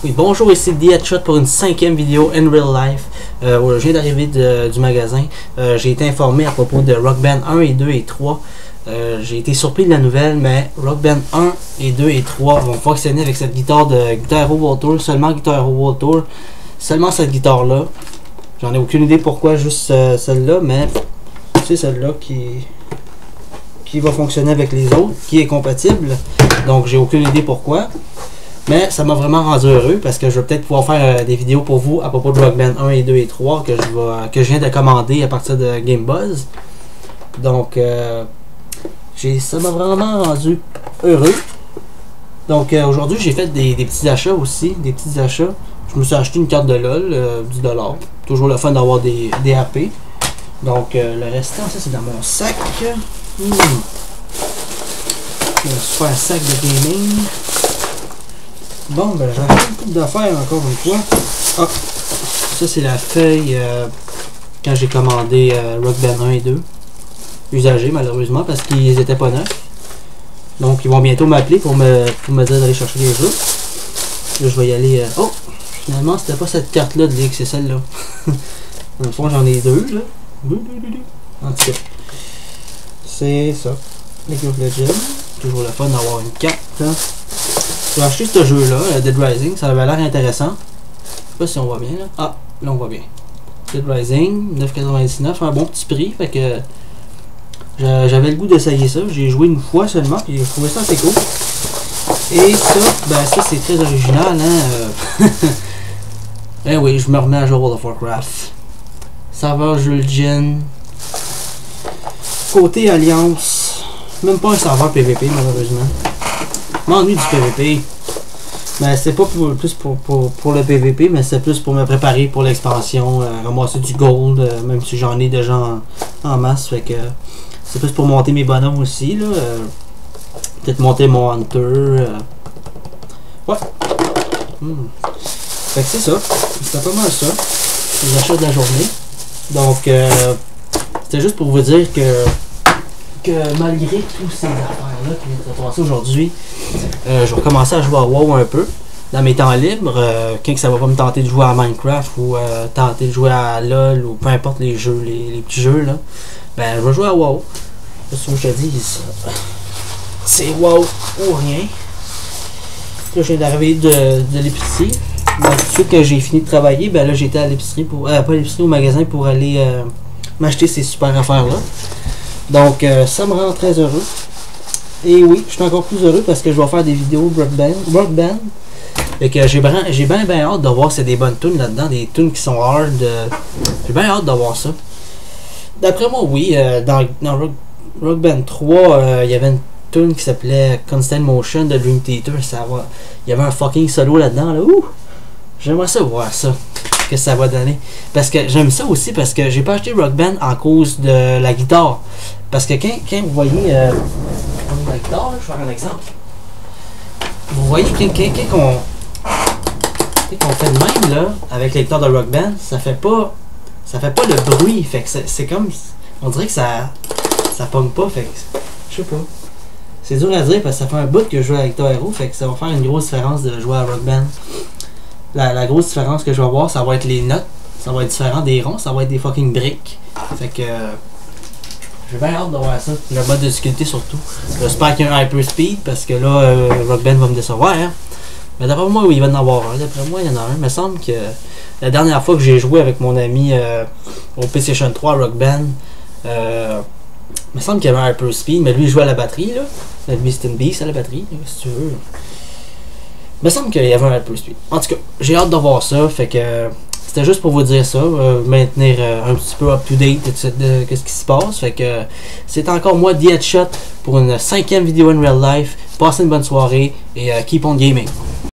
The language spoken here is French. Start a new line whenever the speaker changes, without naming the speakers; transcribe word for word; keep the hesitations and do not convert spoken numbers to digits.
Oui, bonjour, ici The Headshot pour une cinquième vidéo in real life. Euh, je viens d'arriver du magasin. Euh, j'ai été informé à propos de Rock Band un et deux et trois. Euh, j'ai été surpris de la nouvelle, mais Rock Band un et deux et trois vont fonctionner avec cette guitare de Guitar Hero World Tour, seulement Guitar Hero World Tour, seulement cette guitare-là. J'en ai aucune idée pourquoi juste euh, celle-là, mais c'est celle-là qui, qui va fonctionner avec les autres, qui est compatible. Donc j'ai aucune idée pourquoi. Mais ça m'a vraiment rendu heureux parce que je vais peut-être pouvoir faire euh, des vidéos pour vous à propos de Rock Band un et deux et trois que je, vais, que je viens de commander à partir de Game Buzz. Donc euh, ça m'a vraiment rendu heureux. Donc euh, aujourd'hui j'ai fait des, des petits achats aussi, des petits achats. Je me suis acheté une carte de LOL, euh, dix dollars. Toujours le fun d'avoir des, des A P. Donc euh, le restant, ça c'est dans mon sac. Mmh. Un super sac de gaming. Bon, ben j'ai acheté une couple d'affaires encore une fois. Ah, ça c'est la feuille euh, quand j'ai commandé euh, Rock Band un et deux. Usagés malheureusement parce qu'ils étaient pas neufs. Donc ils vont bientôt m'appeler pour me, pour me dire d'aller chercher les jeux. Là je vais y aller. Euh, oh! Finalement c'était pas cette carte là de Ligue, c'est celle-là. Dans le fond j'en ai deux là. En tout cas. C'est ça. League of Legends. Toujours le fun d'avoir une carte. Hein. J'ai acheté ce jeu-là, Dead Rising, ça avait l'air intéressant. Je sais pas si on voit bien là. Ah, là on voit bien. Dead Rising, neuf quatre-vingt-dix-neuf, un bon petit prix, fait que j'avais le goût d'essayer ça. J'ai joué une fois seulement, puis j'ai trouvé ça assez cool. Et ça, ben ça c'est très original, hein. Eh oui, je me remets à jouer World of Warcraft. Serveur Jul'jin. Côté Alliance, même pas un serveur P V P malheureusement. M'ennuie du P V P. Mais c'est pas pour, plus pour, pour, pour le P V P, mais c'est plus pour me préparer pour l'expansion, euh, ramasser du gold, euh, même si j'en ai déjà en, en masse. Fait que c'est plus pour monter mes bonhommes aussi. Là, euh, peut-être monter mon Hunter. Euh. Ouais. Hmm. Fait que c'est ça. C'est pas mal ça. Les achats de la journée. Donc, euh, c'était juste pour vous dire que que malgré tous ces affaires-là qui viennent de passer aujourd'hui, euh, je vais recommencer à jouer à WoW un peu dans mes temps libres. Euh, quand ça va pas me tenter de jouer à Minecraft ou euh, tenter de jouer à LOL ou peu importe les jeux, les, les petits jeux, là, ben je vais jouer à WoW. C'est ce que je te dis, c'est WoW ou rien. Là, je viens d'arriver de, de l'épicerie. Tout de suite que j'ai fini de travailler, ben là j'étais à l'épicerie pour. Euh, pas à l'épicerie, au magasin pour aller euh, m'acheter ces super affaires-là. Donc, euh, ça me rend très heureux. Et oui, je suis encore plus heureux parce que je vais faire des vidéos Rock Band. Rock Band. Et que j'ai bien bien ben hâte de voir si c'est des bonnes tunes là-dedans, des tunes qui sont hard. Euh, j'ai bien hâte de voir ça. D'après moi, oui, euh, dans, dans Rock, Rock Band trois, euh, il y avait une tune qui s'appelait Constant Motion de Dream Theater. Ça va. Il y avait un fucking solo là-dedans. Là. Ouh! J'aimerais ça voir ça. Que ça va donner. Parce que j'aime ça aussi parce que j'ai pas acheté Rock Band en cause de la guitare. Parce que quand, quand vous voyez euh, la guitare, là, je vais faire un exemple. Vous voyez quand, quand, quand, on, quand on fait de même là, avec les guitares de Rock Band, ça fait pas ça fait pas le bruit. Fait que c'est comme. On dirait que ça ça pogne pas. Fait que je sais pas. C'est dur à dire parce que ça fait un bout que je joue à la Guitar Hero. Fait que ça va faire une grosse différence de jouer à Rock Band. La, la grosse différence que je vais voir, ça va être les notes. Ça va être différent des ronds, ça va être des fucking briques. Fait que euh, j'ai bien hâte de voir ça. Le mode de difficulté surtout. J'espère qu'il y a un hyper speed parce que là, euh, Rock Band va me décevoir. Hein. Mais d'après moi, oui, il va en avoir un. D'après moi, il y en a un. Il me semble que la dernière fois que j'ai joué avec mon ami euh, au PlayStation trois Rock Band, euh, il me semble qu'il y avait un hyper speed, mais lui il jouait à la batterie. Là. Lui c'était une beast à la batterie, si tu veux. Il me semble qu'il y avait un peu speed. En tout cas, j'ai hâte de voir ça. Fait que euh, c'était juste pour vous dire ça. Euh, maintenir euh, un petit peu up-to-date de, de ce qui se passe. Fait que euh, c'est encore moi, The Headshot, pour une cinquième vidéo in real life. Passez une bonne soirée et euh, keep on gaming.